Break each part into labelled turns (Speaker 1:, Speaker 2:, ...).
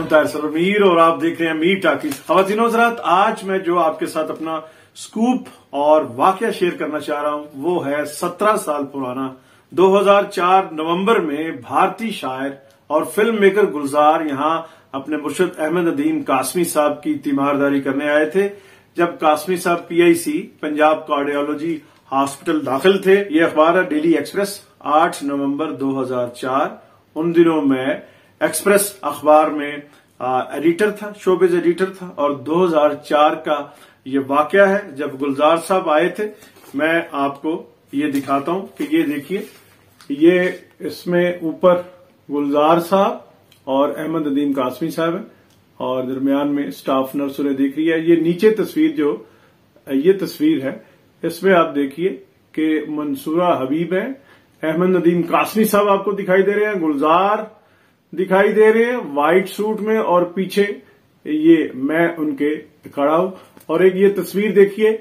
Speaker 1: ताहिर सरोवर मीर और आप देख रहे हैं मीर टाकीज। ख़वातीन हज़रात, आज मैं जो आपके साथ अपना स्कूप और वाकया शेयर करना चाह रहा हूं वो है 17 साल पुराना 2004 नवंबर में भारतीय शायर और फिल्म मेकर गुलजार यहां अपने मुर्शद अहमद नदीम कासमी साहब की तीमारदारी करने आए थे। जब कासमी साहब PIC पंजाब कार्डियोलॉजी हॉस्पिटल दाखिल थे। ये अखबार है डेली एक्सप्रेस 8 नवंबर 2004। उन दिनों में एक्सप्रेस अखबार में एडिटर था, शोबिज एडिटर था और 2004 का ये वाकया है जब गुलजार साहब आए थे। मैं आपको ये दिखाता हूं कि ये देखिए, ये इसमें ऊपर गुलजार साहब और अहमद नदीम कासमी साहब है और दरमियान में स्टाफ नर्स उन्हें देख रही है। ये नीचे तस्वीर जो ये तस्वीर है इसमें आप देखिए कि मंसूरा हबीब है, अहमद नदीम कासमी साहब आपको दिखाई दे रहे हैं, गुलजार दिखाई दे रहे हैं व्हाइट सूट में और पीछे ये मैं उनके खड़ा हूं। और एक ये तस्वीर देखिए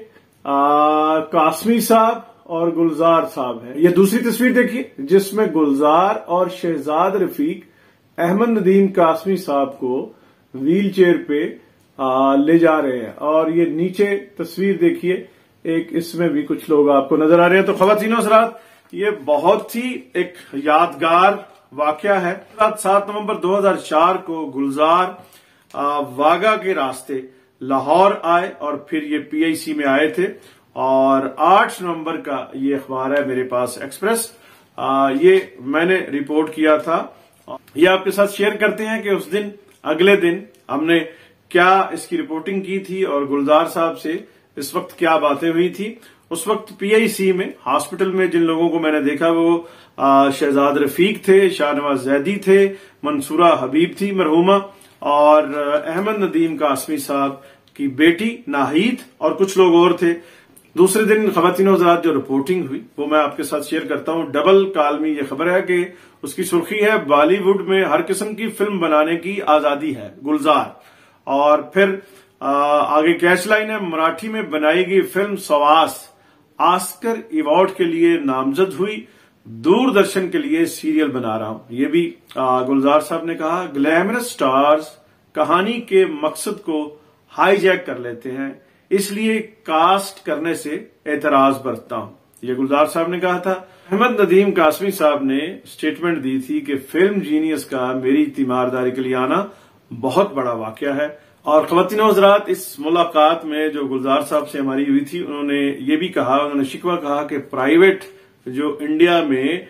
Speaker 1: कासमी साहब और गुलजार साहब है। ये दूसरी तस्वीर देखिए जिसमें गुलजार और शहजाद रफीक अहमद नदीम कासमी साहब को व्हील चेयर पे ले जा रहे हैं। और ये नीचे तस्वीर देखिए, एक इसमें भी कुछ लोग आपको नजर आ रहे हैं। तो ख़वातीन हज़रात, ये बहुत ही एक यादगार वाकया है। 7 नवंबर 2004 को गुलजार वागा के रास्ते लाहौर आए और फिर ये PIC में आए थे। और 8 नवंबर का ये अखबार है मेरे पास एक्सप्रेस, ये मैंने रिपोर्ट किया था। ये आपके साथ शेयर करते हैं कि उस दिन अगले दिन हमने क्या इसकी रिपोर्टिंग की थी और गुलजार साहब से इस वक्त क्या बातें हुई थी। उस वक्त PIC में हॉस्पिटल में जिन लोगों को मैंने देखा वो शहजाद रफीक थे, शाहनवाज जैदी थे, मंसूरा हबीब थी मरहूमा और अहमद नदीम कासमी साहब की बेटी नाहीद और कुछ लोग और थे। दूसरे दिन ख़वातीन हज़रात जो रिपोर्टिंग हुई वो मैं आपके साथ शेयर करता हूं। डबल कालमी ये खबर है कि उसकी सुर्खी है बॉलीवुड में हर किस्म की फिल्म बनाने की आजादी है गुलजार। और फिर आगे कैच लाइन है, मराठी में बनाई गई फिल्म सवास ऑस्कर अवार्ड के लिए नामजद हुई, दूरदर्शन के लिए सीरियल बना रहा हूं। ये भी गुलजार साहब ने कहा। ग्लैमरस स्टार्स कहानी के मकसद को हाईजैक कर लेते हैं, इसलिए कास्ट करने से एतराज बरतता हूं, ये गुलजार साहब ने कहा था। अहमद नदीम कासमी साहब ने स्टेटमेंट दी थी कि फिल्म जीनियस का मेरी तीमारदारी के लिए आना बहुत बड़ा वाकया है। और ख़वातीन हज़रात, इस मुलाकात में जो गुलजार साहब से हमारी हुई थी उन्होंने ये भी कहा, उन्होंने शिकवा कहा कि प्राइवेट जो इंडिया में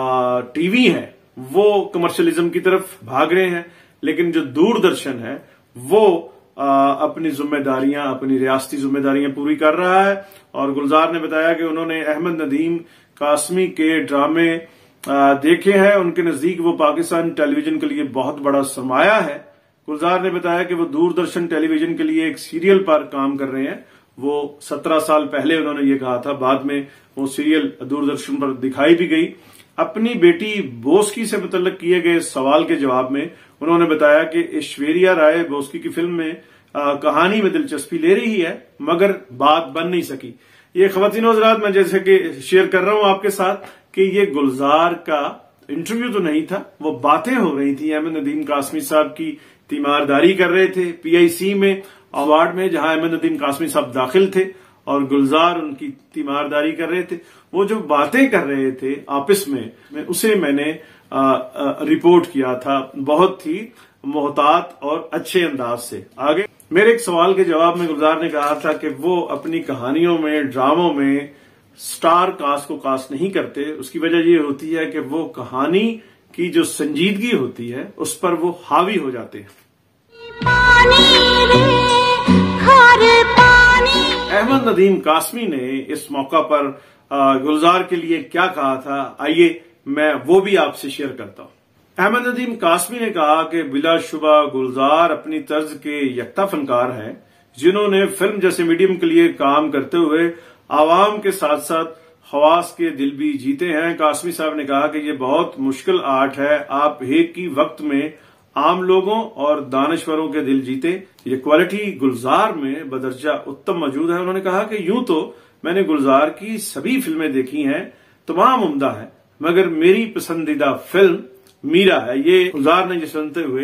Speaker 1: TV है वो कमर्शियलिज्म की तरफ भाग रहे हैं, लेकिन जो दूरदर्शन है वो अपनी जिम्मेदारियां, अपनी रियासती जिम्मेदारियां पूरी कर रहा है। और गुलजार ने बताया कि उन्होंने अहमद नदीम कासमी के ड्रामे देखे हैं, उनके नजदीक वो पाकिस्तान टेलीविजन के लिए बहुत बड़ा सरमाया है। गुलजार ने बताया कि वो दूरदर्शन टेलीविजन के लिए एक सीरियल पर काम कर रहे हैं। वो 17 साल पहले उन्होंने ये कहा था, बाद में वो सीरियल दूरदर्शन पर दिखाई भी गई। अपनी बेटी बोस्की से मुतल्लिक किए गए सवाल के जवाब में उन्होंने बताया कि ऐश्वर्या राय बोस्की की फिल्म में कहानी में दिलचस्पी ले रही है मगर बात बन नहीं सकी। ये ख़वातीन हज़रात, मैं जैसे कि शेयर कर रहा हूं आपके साथ कि ये गुलजार का इंटरव्यू तो नहीं था, वो बातें हो रही थी। अहमद नदीम कासमी साहब की तीमारदारी कर रहे थे PIC में अवार्ड में, जहां अहमद नदीम कासमी साहब दाखिल थे और गुलजार उनकी तीमारदारी कर रहे थे। वो जो बातें कर रहे थे आपस में उसे मैंने रिपोर्ट किया था बहुत ही मोहतात और अच्छे अंदाज से। आगे मेरे एक सवाल के जवाब में गुलजार ने कहा था कि वो अपनी कहानियों में, ड्रामों में स्टार कास्ट को कास्ट नहीं करते। उसकी वजह ये होती है कि वो कहानी की जो संजीदगी होती है उस पर वो हावी हो जाते हैं। अहमद नदीम कासमी ने इस मौका पर गुलजार के लिए क्या कहा था, आइए मैं वो भी आपसे शेयर करता हूं। अहमद नदीम कासमी ने कहा कि बिलाशुबा गुलजार अपनी तर्ज के यकता फनकार हैं जिन्होंने फिल्म जैसे मीडियम के लिए काम करते हुए आवाम के साथ साथ खवास के दिल भी जीते हैं। कासमी साहब ने कहा कि ये बहुत मुश्किल आर्ट है, आप एक ही वक्त में आम लोगों और दानश्वरों के दिल जीते। ये क्वालिटी गुलजार में बदर्जा उत्तम मौजूद है। उन्होंने कहा कि यूं तो मैंने गुलजार की सभी फिल्में देखी हैं, तमाम उम्दा है, मगर मेरी पसंदीदा फिल्म मीरा है। ये गुलजार ने ये सुनते हुए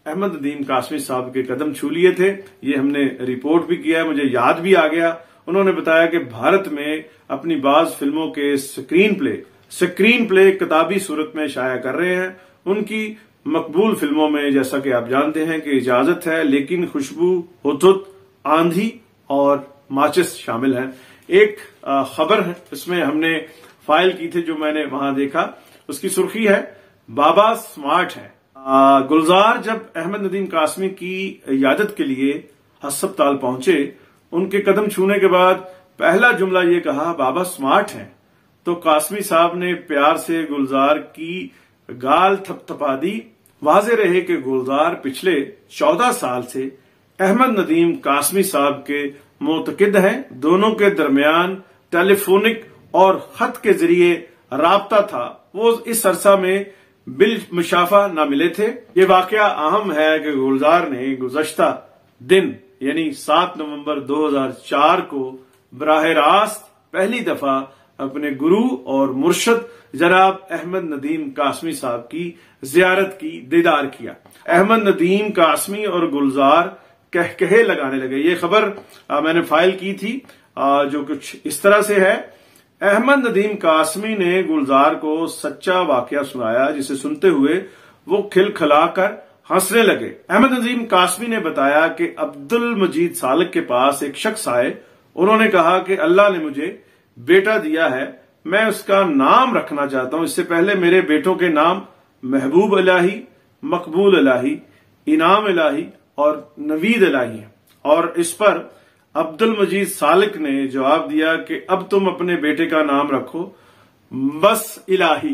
Speaker 1: अहमद नदीम कासमी साहब के कदम छू लिए थे। ये हमने रिपोर्ट भी किया, मुझे याद भी आ गया। उन्होंने बताया कि भारत में अपनी बाज फिल्मों के स्क्रीन प्ले किताबी सूरत में शाया कर रहे हैं। उनकी मकबूल फिल्मों में जैसा कि आप जानते हैं कि इजाजत है, लेकिन खुशबू, हुदहुद, आंधी और माचिस शामिल हैं। एक खबर है, इसमें हमने फाइल की थी जो मैंने वहां देखा, उसकी सुर्खी है बाबा स्मार्ट है। गुलजार जब अहमद नदीम कासमी की इयादत के लिए अस्पताल पहुंचे, उनके कदम छूने के बाद पहला जुमला ये कहा, बाबा स्मार्ट हैं। तो कासमी साहब ने प्यार से गुलजार की गाल थपथपा दी। वाज़ेह रहे कि गुलजार पिछले 14 साल से अहमद नदीम कासमी साहब के मोतकिद हैं। दोनों के दरमियान टेलीफोनिक और खत के जरिए राब्ता था। वो इस अरसा में बिल मुशाफा न मिले थे। ये वाकया अहम है कि गुलजार ने गुज़श्ता दिन यानी 7 नवंबर 2004 को बराह रास्त पहली दफा अपने गुरु और मुर्शद जनाब अहमद नदीम कासमी साहब की जियारत की, दीदार किया। अहमद नदीम कासमी और गुलजार कहकहे लगाने लगे। ये खबर मैंने फाइल की थी, जो कुछ इस तरह से है। अहमद नदीम कासमी ने गुलजार को सच्चा वाकया सुनाया, जिसे सुनते हुए वो खिलखिलाकर हंसने लगे। अहमद नदीम कासमी ने बताया कि अब्दुल मजीद सालिक के पास एक शख्स आए। उन्होंने कहा कि अल्लाह ने मुझे बेटा दिया है, मैं उसका नाम रखना चाहता हूं। इससे पहले मेरे बेटों के नाम महबूब इलाही, मकबूल इलाही, इनाम इलाही और नवीद इलाही है। और इस पर अब्दुल मजीद सालिक ने जवाब दिया कि अब तुम अपने बेटे का नाम रखो बस इलाही।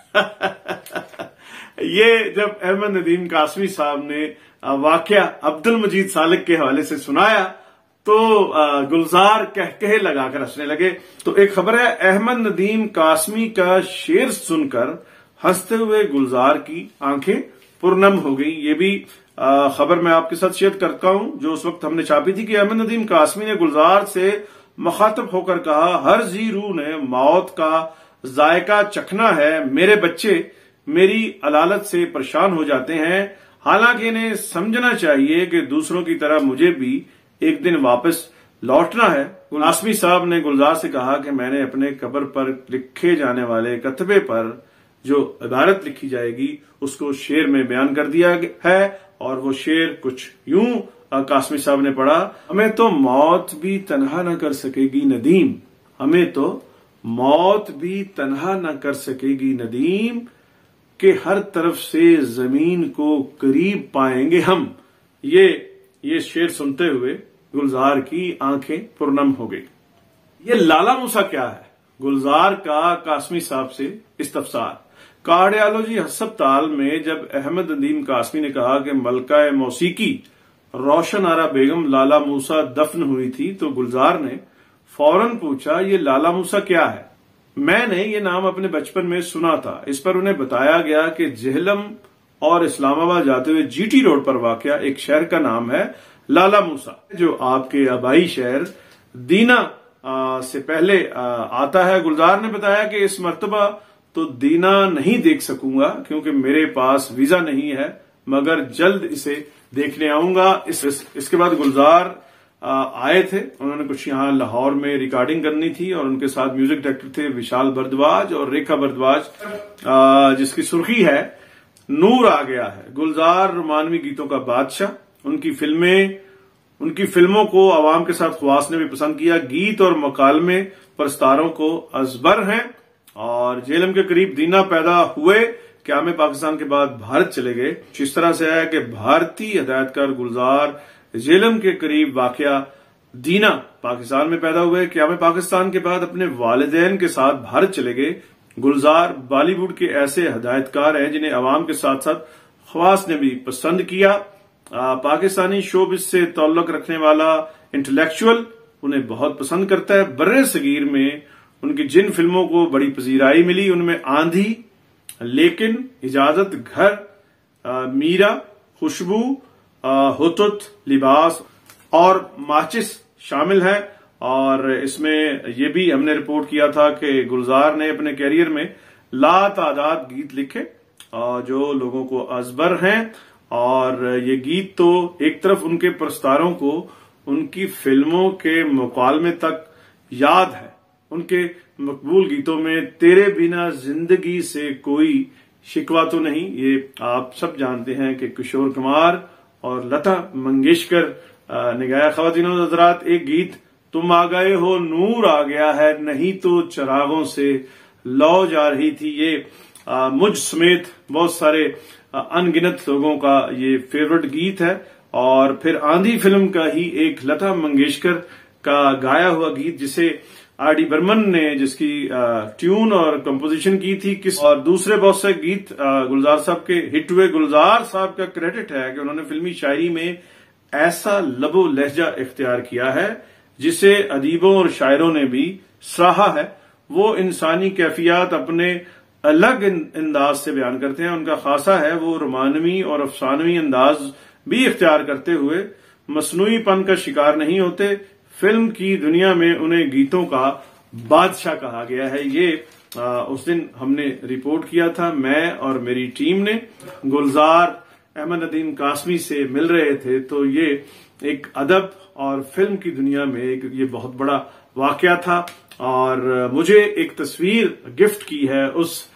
Speaker 1: ये जब अहमद नदीम कासमी साहब ने वाकया अब्दुल मजीद सालिक के हवाले से सुनाया तो गुलजार कहकहे लगाकर हंसने लगे। तो एक खबर है, अहमद नदीम कासमी का शेर सुनकर हंसते हुए गुलजार की आंखें पुरनम हो गई। ये भी खबर मैं आपके साथ शेयर करता हूं, जो उस वक्त हमने छापी थी कि अहमद नदीम कासमी ने गुलजार से मुखातब होकर कहा, हर जी रूह ने मौत का जायका चखना है। मेरे बच्चे मेरी अलालत से परेशान हो जाते हैं, हालांकि इन्हें समझना चाहिए कि दूसरों की तरह मुझे भी एक दिन वापस लौटना है। कासमी साहब ने गुलजार से कहा कि मैंने अपने कब्र पर लिखे जाने वाले कतबे पर जो इबारत लिखी जाएगी उसको शेर में बयान कर दिया है। और वो शेर कुछ यूं कासमी साहब ने पढ़ा, हमें तो मौत भी तन्हा न कर सकेगी नदीम, हमें तो मौत भी तन्हा न कर सकेगी नदीम, के हर तरफ से जमीन को करीब पाएंगे हम। ये शेर सुनते हुए गुलजार की आंखें पुरनम हो गई। ये लाला मूसा क्या है? गुलजार का कासमी साहब से इस्तफसार। कार्डियोलॉजी अस्पताल में जब अहमद नदीम कासमी ने कहा कि मलका मौसीकी रोशन आरा बेगम लाला मूसा दफन हुई थी, तो गुलजार ने फौरन पूछा, ये लाला मूसा क्या है? मैंने ये नाम अपने बचपन में सुना था। इस पर उन्हें बताया गया कि जेहलम और इस्लामाबाद जाते हुए जीटी रोड पर वाकया एक शहर का नाम है लाला मूसा, जो आपके आबाई शहर दीना से पहले आता है। गुलजार ने बताया कि इस मर्तबा तो दीना नहीं देख सकूंगा क्योंकि मेरे पास वीजा नहीं है, मगर जल्द इसे देखने आऊंगा। इसके बाद गुलजार आए थे, उन्होंने कुछ यहाँ लाहौर में रिकॉर्डिंग करनी थी और उनके साथ म्यूजिक डायरेक्टर थे विशाल भरद्वाज और रेखा भरद्वाज, जिसकी सुर्खी है नूर आ गया है। गुलजार रोमानवी गीतों का बादशाह। उनकी फिल्मों को आवाम के साथ ख्वास ने भी पसंद किया। गीत और मकालमे परस्तारों को अजबर हैं और जेलम के करीब दीना पैदा हुए, क़याम पाकिस्तान के बाद भारत चले गए। इस तरह से है कि भारतीय हिदायतकार गुलजार जेलम के करीब वाकया दीना पाकिस्तान में पैदा हुए, क़याम पाकिस्तान के बाद अपने वालिदैन के साथ भारत चले गए। गुलजार बॉलीवुड के ऐसे हिदायतकार हैं जिन्हें अवाम के साथ साथ ख्वास ने भी पसंद किया। पाकिस्तानी शोबिज़ से ताल्लुक रखने वाला इंटेलेक्चुअल उन्हें बहुत पसंद करता है। बर्रे सगीर में उनकी जिन फिल्मों को बड़ी पजीराई मिली उनमें आंधी, लेकिन, इजाजत, घर, मीरा, खुशबू, हुदहुद, लिबास और माचिस शामिल है। और इसमें यह भी हमने रिपोर्ट किया था कि गुलजार ने अपने कैरियर में लातादाद गीत लिखे जो लोगों को अजबर हैं और ये गीत तो एक तरफ उनके प्रस्तारों को उनकी फिल्मों के मुकालमे तक याद है। उनके मकबूल गीतों में तेरे बिना जिंदगी से कोई शिकवा तो नहीं, ये आप सब जानते हैं कि किशोर कुमार और लता मंगेशकर ने गाया। ख़वातीन और हज़रात, एक गीत तुम आ गए हो नूर आ गया है, नहीं तो चिरागों से लौ जा रही थी, ये मुझ समेत बहुत सारे अनगिनत लोगों का ये फेवरेट गीत है। और फिर आंधी फिल्म का ही एक लता मंगेशकर का गाया हुआ गीत जिसे आर डी बर्मन ने जिसकी ट्यून और कंपोजिशन की थी और दूसरे बहुत से गीत गुलजार साहब के हिट हुए। गुलजार साहब का क्रेडिट है कि उन्होंने फिल्मी शायरी में ऐसा लबो लहजा इख्तियार किया है जिसे अदीबों और शायरों ने भी सराहा है। वो इंसानी कैफियत अपने अलग अंदाज से बयान करते हैं। उनका खासा है वो रोमानवी और अफसानवी अंदाज भी इख्तियार करते हुए मसनूईपन का शिकार नहीं होते। फिल्म की दुनिया में उन्हें गीतों का बादशाह कहा गया है। ये उस दिन हमने रिपोर्ट किया था, मैं और मेरी टीम ने गुलजार अहमद नदीम कासमी से मिल रहे थे, तो ये एक अदब और फिल्म की दुनिया में एक ये बहुत बड़ा वाकया था। और मुझे एक तस्वीर गिफ्ट की है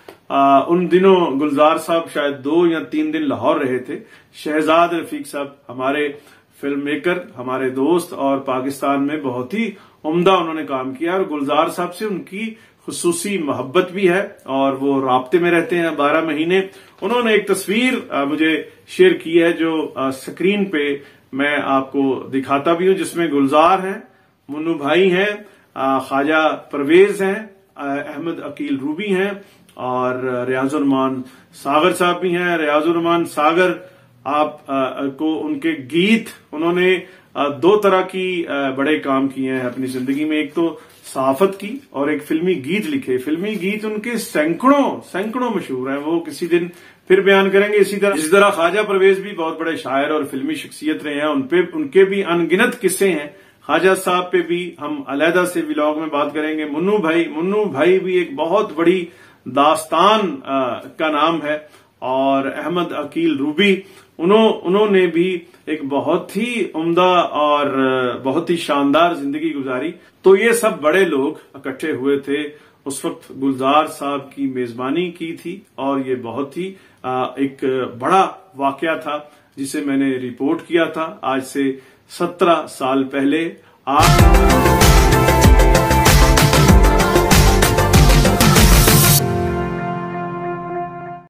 Speaker 1: उन दिनों गुलजार साहब शायद 2 या 3 दिन लाहौर रहे थे। शहजाद रफीक साहब हमारे फिल्म मेकर, हमारे दोस्त और पाकिस्तान में बहुत ही उम्दा उन्होंने काम किया और गुलजार साहब से उनकी खुसूसी मोहब्बत भी है और वो राब्ते में रहते हैं 12 महीने। उन्होंने एक तस्वीर मुझे शेयर की है जो स्क्रीन पे मैं आपको दिखाता भी हूं, जिसमें गुलजार हैं, मुन्नू भाई हैं, ख्वाजा परवेज हैं, अहमद अकील रूबी हैं और रियाजुर रहमान सागर साहब भी हैं। रियाजुर रहमान सागर आप को उनके गीत, उन्होंने 2 तरह की बड़े काम किए हैं अपनी जिंदगी में, एक तो सहाफत की और एक फिल्मी गीत लिखे। फिल्मी गीत उनके सैकड़ों मशहूर हैं, वो किसी दिन फिर बयान करेंगे। इसी तरह ख्वाजा परवेज भी बहुत बड़े शायर और फिल्मी शख्सियत रहे हैं, उनके भी अनगिनत किस्से हैं। ख्वाजा साहब पे भी हम अलहदा से व्लॉग में बात करेंगे। मुन्नू भाई भी एक बहुत बड़ी दास्तान का नाम है और अहमद अकील रूबी उन्होंने भी एक बहुत ही उम्दा और बहुत ही शानदार जिंदगी गुजारी। तो ये सब बड़े लोग इकट्ठे हुए थे, उस वक्त गुलजार साहब की मेजबानी की थी और ये बहुत ही एक बड़ा वाकया था जिसे मैंने रिपोर्ट किया था आज से 17 साल पहले। आज